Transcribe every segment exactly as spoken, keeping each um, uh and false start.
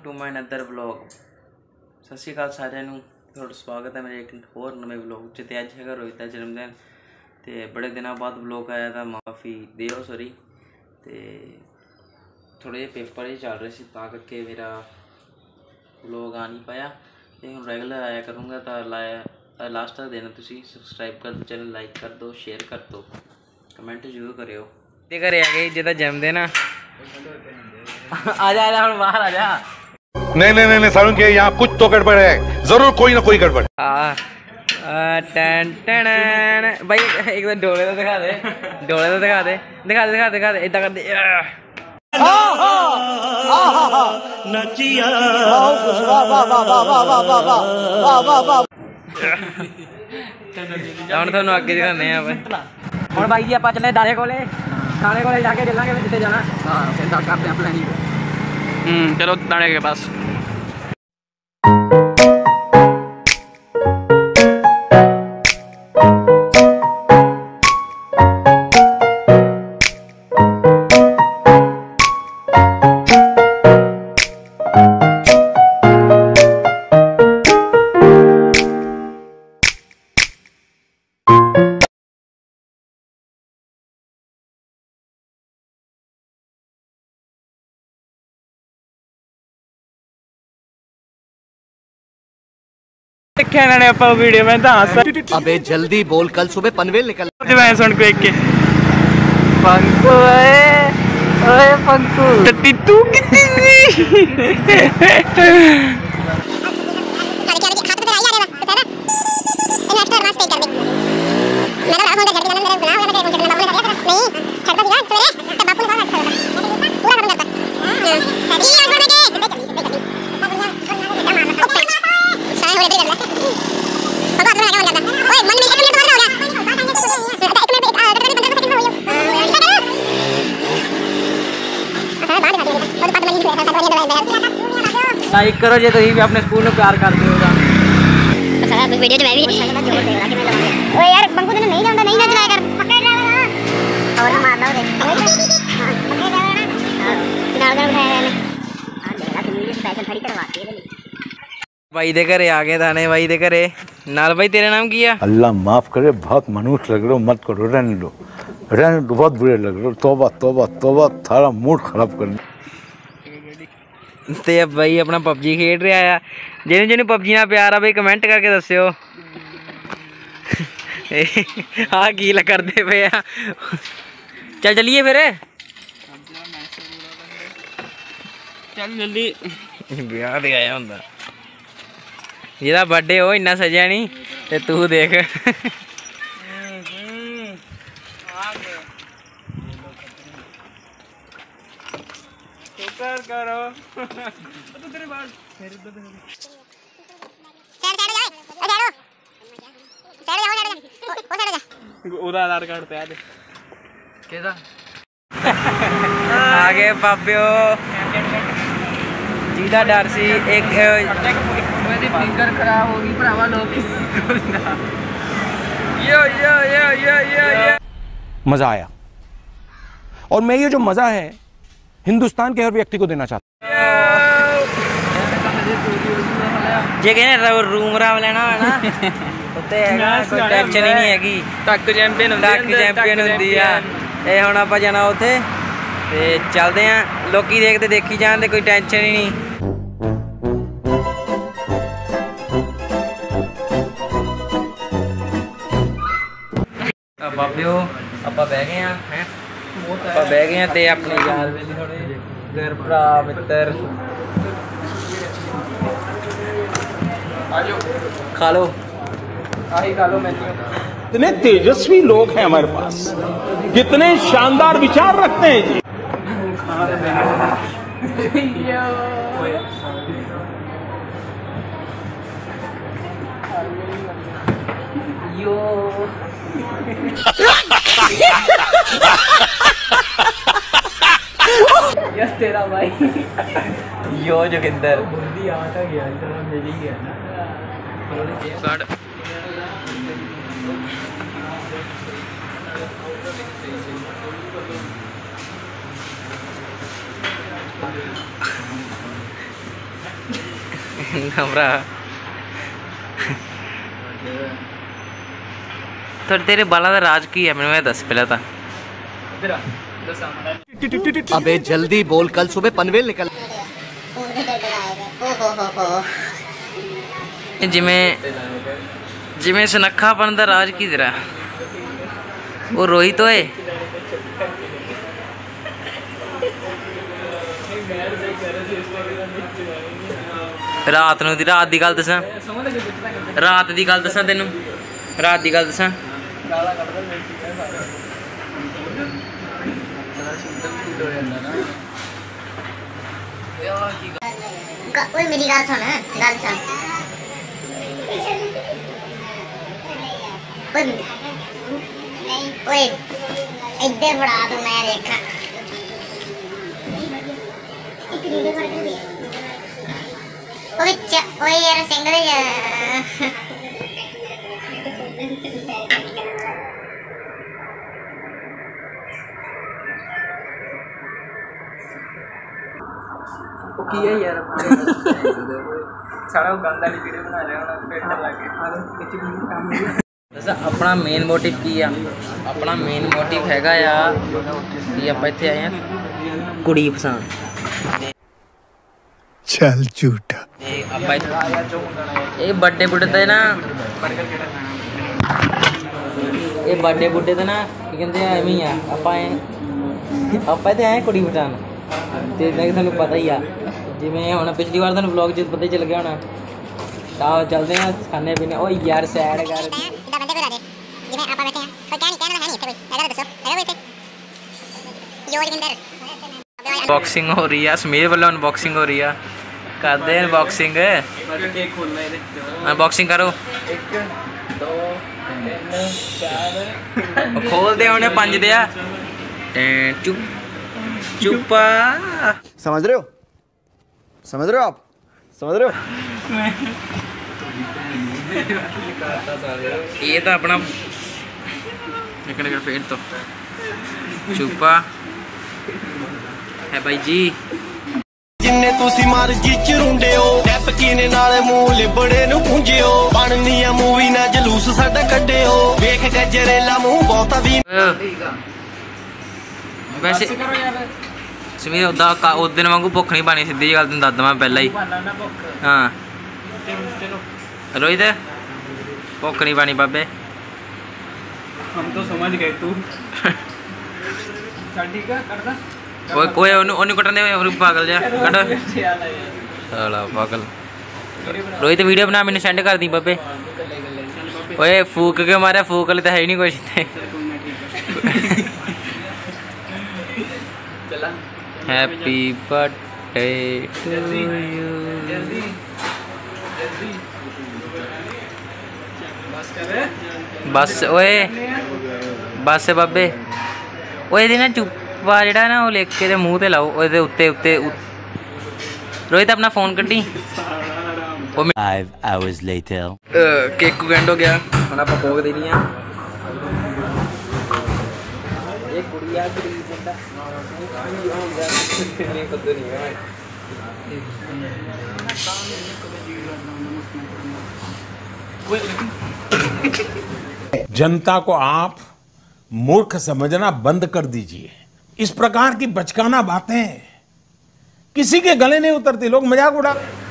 To my another vlog. सत श्री अकाल सारिਆਂ ਨੂੰ, ਤੁਹਾਡਾ स्वागत है मेरे एक होर नवे व्लॉग च। ते अज हैगा रोहित का जन्मदिन ते बड़े दिनों बाद व्लॉग आया था, माफ़ी दिओ सॉरी। ते थोड़े जे पेपर ही चल रहे थे तां करके मेरा व्लॉग आ नहीं पाया। ते हुण रेगुलर आया करूँगा। तो लाया लास्ट तक देना, तुसीं सबसक्राइब कर दो, चैनल लाइक कर दो, शेयर कर दो, कमेंट जरूर करियो। ते घरे आ गए जिहदा जन्मदिन आ आजा आजा हुण बाहर आजा। नहीं नहीं नहीं सारुण के यहाँ कुछ तो गड़बड़ है, जरूर कोई ना कोई गड़बड़। हाँ टन टन भाई एक बार डोले तो दिखा दे, डोले तो दिखा दे, दिखा दे दिखा दे दिखा दे इतना कर दे। ਹੁਣ ਤੁਹਾਨੂੰ ਅੱਗੇ ਦਿਖਾਉਂਦੇ ਆ ਭਾਈ। ਹੁਣ ਬਾਈ ਜੀ ਆਪਾਂ ਚੱਲੇ ਦਾਣੇ ਕੋਲੇ, ਦਾਣੇ ਕੋਲੇ ਜਾ ਕੇ ਚੱਲਾਂਗੇ ਜਿੱਥੇ ਜਾਣਾ। ਹਾਂ ਫਿਰ ਤਾਂ ਕਰਦੇ ਆ ਪਲੈਨਿੰਗ। हम्म चलो दाने के पास। वीडियो में अबे जल्दी बोल, कल सुबह पनवेल निकल सुन को एक के पंकु ओए पंकु टट्टी तू लाइक करो जे तुसीं भी अपने स्कूल में प्यार करते हो। सारा वीडियो में भी ओए यार बंकू तूने नहीं जांदा नहीं ना चलाया कर पकड़ ले ना और मारना रे हां पकड़ ले ना नाल नाल उठाया ने हां देखला तू ये स्पेशल खड़ी करवाती है। भाई दे घरे आ गए दाने, भाई दे घरे नाल। भाई तेरा नाम की है? अल्लाह माफ करे, बहुत मनुष्य लग रहे हो, मत करो, रहने दो रहने दो, बहुत बुरे लग रहे हो। तौबा तौबा तौबा, थारा मूड खराब करने। ते भाई अपना पबजी खेड रहा है। जिन्हें जिन्हें पबजी ना प्यार आ भाई कमेंट करके दस्यो। हाँ की करते पे आ। चल चलिए फिर, चल जल्दी। ब्याह ते आया हुंदा जिहदा बर्थडे हो इन्ना सजिया नहीं ते तू देख। शुक्र करो तो तेरे बाल फिर इधर साइड साइड जाओ साइड जाओ साइड जाओ ओ साइड जा ओदा आधार कार्ड पे आ दे केदा आगे पापियो जीदा डर सी एक मेरी फिंगर खराब होगी भरावा लोग। यो यो यो यो यो मजा आया, और मैं ये जो मजा है हिंदुस्तान के हर व्यक्ति को देना चाहता जे कहने रूम राम लेना है ना उत्ते हैगा, कोई टेंशन ही नहीं हैगी। टक चैंपियन टक चैंपियन हुंदी आ। ए हुण आपां जाना उत्थे ते चलदे आ। लोकी देखते देखी जाण ते कोई टेंशन ही नहीं। बाबियो आपां बह गए हैं हैं ਆਪਾਂ ਬਹਿ ਗਏ ਆ ਤੇ ਆਪਣੇ ਯਾਰ ਵੇਲੇ ਥੋੜੇ घर भरा मित्र आजो खा लो, आही खा लो। मैं इतने तेजस्वी लोग हैं हमारे पास, कितने शानदार विचार रखते हैं जी। यो यस तेरा भाई यो जोगिंदर बुद्धि आता गया इतना मिल ही गया ना। भरा तो तेरे बाला का राज की है मैंने दस पहले था। अबे जल्दी बोल, कल सुबह पनवेल निकल। जिमें जिमें सुनखापन दा राज की तरह वो रोहित होए रात नूं दी रात दी गल दसां रात दी गल दसां तैनूं रात दी गल दसां ओए मेरी गल सुन गल सुन ओए इधर बड़ा तो मैं देखा ओए ओए यार सिंगल की है यार सारा गंदा वीडियो बना लिया होना फिल्टर लगे अपना मेन मोटिव की आ अपना मेन मोटिव हैगा आ कि आप इत्थे आए हैं कुड़ी पसंद चल झूठा ये बर्थडे बुड्डे ते ना ये बर्थडे बुड्डे ते ना की कहते हैं एवं ही आ आप आप इत्थे आए कुड़ी पसंद तो थानू पता ही आ जिमें हम पिछली बार तुम ब्लॉग च पता ही चल गया होना तो चलते हैं खाने पीने ओ यार सैड कर बॉक्सिंग हो रही है समीर वालों अनबॉक्सिंग हो रही है करते हैं अनबॉक्सिंग अनबॉक्सिंग करो खोल दे उन्हें पंज दिया चुप चुपा समझ रहे हो समझ रहे हो आप समझ रहे हो ये तो अपना फिर तो चुपा है भाई जी जिन्ने तुसी मर्जी चरुंडियो टैप कीने नाले मूंह लिबड़े नु पूंजियो बननी है मूवी ना जलूस साडा कड्डियो वेख गजरेला मुंह बहुता भी वैसे समीर उदा उस दिन वांगू भुख नहीं पानी सीधी गल तेन दस मैं पहला ही हाँ रोहित भुख नहीं पानी बाबे हम तो समझ गए तू ठीक है कर दा कोई कोई ओनू कटन दे पागल जा कट साला पागल रोहित वीडियो बना मैंने सेंड कर दी बाबे ओए फूक के मारे फूक वाले तो है ही नहीं कुछ हैप्पी बर्थडे टू यू बस ओए बस बाबे ओए ना चुप्पा जेड़ा ना वो लिख के मूँह ते लाओ ओदे उत्ते उत्ते रोहित अपना फोन कड्डी Five hours later. केक को एंड हो गया हम आप भोग दे रही हैं ये गुड़िया गरीब बंदा जनता को आप मूर्ख समझना बंद कर दीजिए। इस प्रकार की बचकाना बातें किसी के गले नहीं उतरती, लोग मजाक उड़ा।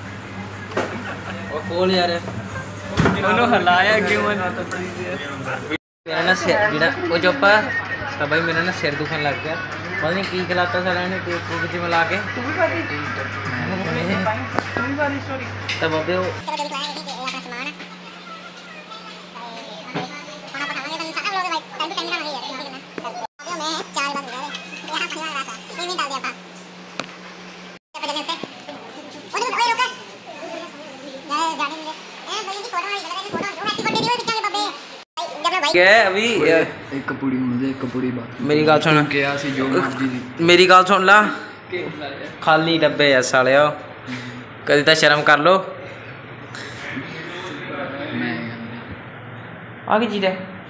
खोल यार दोनों हलाया क्यों मेरा ना सिर जेड़ा वो चुप तो भाई मेरा ना सिर दुखन लग गया पता नहीं की खिलाता सारा ने केक को ਵਿੱਚ मिला के तो बाबे वो अभी एक कपूड़ी मुझे एक कपूड़ी बात मेरी गाल सुन गया सी जो मर्जी दी मेरी गाल सुन ला खाली डब्बे है साले कभी तो शर्म कर लो आगे जी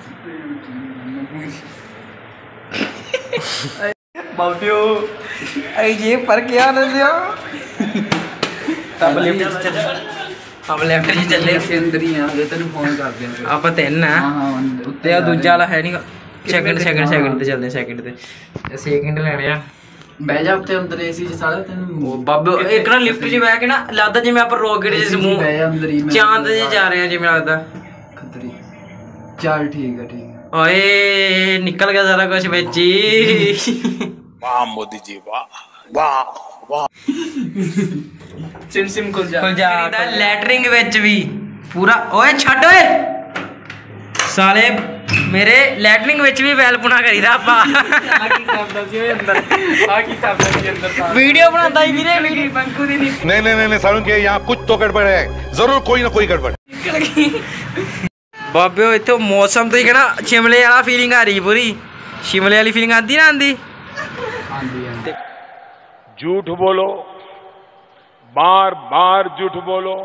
बाउटियो आई ये पर क्या न दिया तब लिफ्ट हम लेफ्ट च चले ਅਸੀਂ ਅੰਦਰ ਹੀ ਆ ਜੇ ਤੈਨੂੰ ਫੋਨ ਕਰਦੇ ਆ ਆਪਾਂ ਤਿੰਨ ਆ ਹਾਂ ਹਾਂ ਤੇ ਆ ਦੂਜਾ ਵਾਲਾ ਹੈ ਨਹੀਂ ਸੈਕਿੰਡ ਸੈਕਿੰਡ ਸੈਕਿੰਡ ਤੇ ਚੱਲਦੇ ਸੈਕਿੰਡ ਤੇ ਸੈਕਿੰਡ ਲੈਣੇ ਆ ਬਹਿ ਜਾ ਉੱਤੇ ਅੰਦਰ ਏਸੀ ਚ ਸਾਲਾ ਤੈਨੂੰ ਉਹ ਬਾਬੇ ਇੱਕ ਨਾ ਲਿਫਟ 'ਚ ਬਹਿ ਕੇ ਨਾ ਲੱਗਦਾ ਜਿਵੇਂ ਆਪਾਂ ਰੋਕਟ 'ਚ ਸਮੂਹ ਬਹਿ ਜਾ ਅੰਦਰ ਹੀ ਮੈਂ ਚਾਂਦ 'ਚ ਜਾ ਰਹੇ ਆ ਜਿਵੇਂ ਲੱਗਦਾ ਖੱਤਰੀ ਚੱਲ ਠੀਕ ਆ ਠੀਕ ਆ ਓਏ ਨਿਕਲ ਗਿਆ ਸਾਰਾ ਕੁਝ ਵਿੱਚ ਹੀ वाह मोदी जी वाह वाह वाह ਸਿਮ ਸਿਮ ਖੁੱਲ ਜਾ ਖੁੱਲ ਜਾ ਲੈਟਰਿੰਗ ਵਿੱਚ ਵੀ ਪੂਰਾ ਓਏ ਛੱਡ ਓਏ ਸਾਲੇ ਮੇਰੇ ਲੈਟਰਿੰਗ ਵਿੱਚ ਵੀ ਵੈਲ ਪੁਣਾ ਕਰੀਦਾ ਆਪਾਂ ਆ ਕੀ ਕਰਦਾ ਸੀ ਓਏ ਅੰਦਰ ਆ ਕੀ ਕਰਦਾ ਸੀ ਅੰਦਰ ਵੀਡੀਓ ਬਣਾਉਂਦਾ ਹੀ ਵੀਰੇ ਵੀਡੀਓ ਬੰਕੂ ਦੀ ਨਹੀਂ नहीं नहीं नहीं नहीं सारुण के यहाँ कुछ तो गड़बड़ है जरूर कोई ना कोई गड़बड़ ਨਿਕਲ ਗਈ ਬਾਬਿਓ ਇੱਥੇ ਮੌਸਮ ਤੇ ਕਹਿਣਾ ਸ਼ਿਮਲੇ ਵਾਲਾ ਫੀਲਿੰਗ ਆ ਰਹੀ ਪੂਰੀ ਸ਼ਿਮਲੇ ਵਾਲੀ ਫੀਲਿੰਗ ਆਂਦੀ ਨਾ ਆਂਦੀ ਆਂਦੀ ਆਂਦੀ झूठ बोलो बार बार झूठ बोलो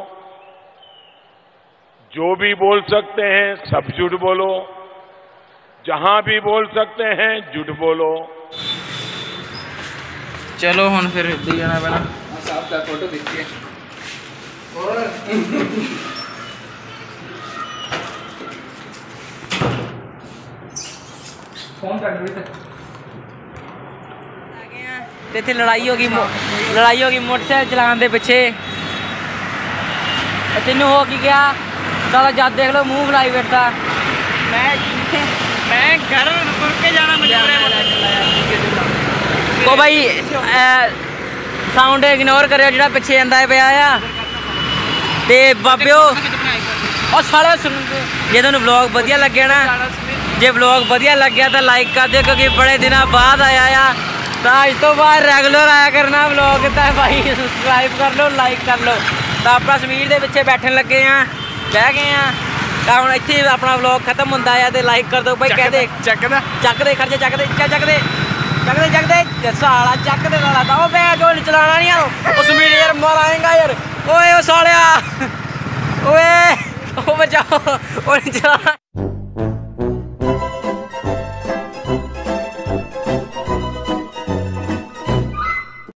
जो भी बोल सकते हैं सब झूठ बोलो जहां भी बोल सकते हैं झूठ बोलो ਚਲੋ ਹੁਣ ਫਿਰ ਇੱਦਾਂ ਹੀ ਜਾਣਾ ਪੈਣਾ ਸਾਫ ਦਾ ਫੋਟੋ ਖਿੱਚੀਏ ਫੋਨ ਕੱਢ ਵੀ ਤੇ ਤੇ ਇੱਥੇ ਲੜਾਈ ਹੋ ਗਈ ਮੋ- ਲੜਾਈ ਹੋ ਗਈ ਮੋਟਰਸਾਈਕਲ ਚਲਾਉਣ ਦੇ ਪਿੱਛੇ ਤੇ ਤੈਨੂੰ ਹੋ ਕੀ ਗਿਆ ਸਾਲਾ ਜਦ ਦੇਖ ਲਓ ਮੂੰਹ ਬੁਲਾਈ ਬੈਠਾ ਮੈਂ ਮੈਂ ਘਰ ਤੁਰ ਕੇ ਜਾਣਾ ਮਜਬੂਰ ਉਹ ਭਾਈ ਸਾਊਂਡ ਇਗਨੋਰ ਕਰਿਓ ਜਿਹੜਾ ਪਿੱਛੇ ਜਾਂਦਾ ਪਿਆ ਆ ਤੇ ਬਾਬਿਓ ਉਹ ਸਾਲੇ ਸੁਣ ਜੇ ਤੁਹਾਨੂੰ ਵਲੌਗ ਵਧੀਆ ਲੱਗਿਆ ਨਾ ਜੇ ਵਲੌਗ ਵਧੀਆ ਲੱਗਿਆ ਤਾਂ ਲਾਈਕ ਕਰ ਦਿਓ ਕਿਉਂਕਿ ਬੜੇ ਦਿਨਾਂ ਬਾਅਦ ਆਇਆ ਆ ਤਾਂ ਅੱਜ ਤੋਂ ਬਾਅਦ ਰੈਗੂਲਰ ਆਇਆ ਕਰਨਾ ਵਲੌਗ ਤਾਂ ਭਾਈ ਸਬਸਕ੍ਰਾਈਬ ਕਰ ਲਓ ਲਾਈਕ ਕਰ ਲਓ ਤਾਂ ਆਪਾਂ ਸਮੀਰ ਦੇ ਪਿੱਛੇ ਬੈਠਣ ਲੱਗੇ ਆ ਬਹਿ ਗਏ ਆ ਤਾਂ ਹੁਣ ਇੱਥੇ ਆਪਣਾ ਵਲੌਗ ਖਤਮ ਹੁੰਦਾ ਆ ਤੇ ਲਾਈਕ ਕਰ ਦਿਓ ਭਾਈ ਕਹਦੇ ਚੱਕਦਾ ਚੱਕ ਦੇ ਖਰਚੇ ਚੱਕ ਦੇ ਚੱਕ ਦੇ ਚੱਕ ਦੇ ਚੱਕ ਦੇ ਸਾਲਾ ਚੱਕ ਦੇ ਸਾਲਾ ਤਾਂ ਉਹ ਬੈ ਜੋ ਚਲਾਣਾ ਨਹੀਂ ਆ ਉਹ ਸਮੀਰ ਯਾਰ ਮਾਰ ਆਏਗਾ ਯਾਰ ਓਏ ਉਹ ਸਾਲਿਆ ਓਏ ਉਹ ਬਚਾਓ ਉਹ ਚਲਾ